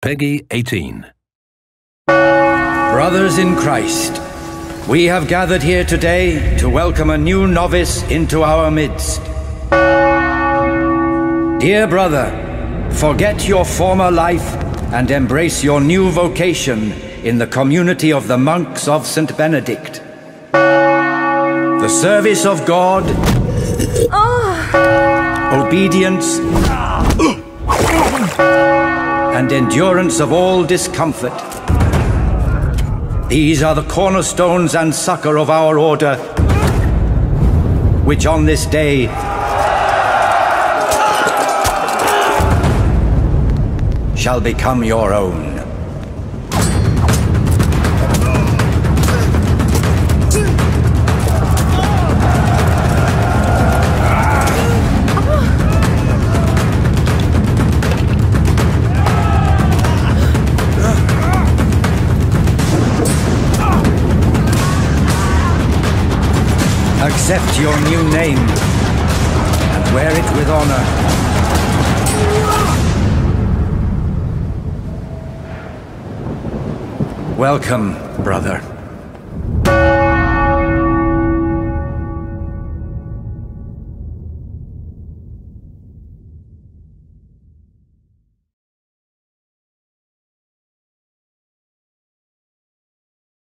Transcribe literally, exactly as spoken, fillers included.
Peggy eighteen. Brothers in Christ, we have gathered here today to welcome a new novice into our midst. Dear brother, forget your former life and embrace your new vocation in the community of the monks of Saint Benedict. The service of God, oh. obedience, and endurance of all discomfort. These are the cornerstones and succor of our order, which on this day shall become your own. Accept your new name and wear it with honor. Welcome, brother.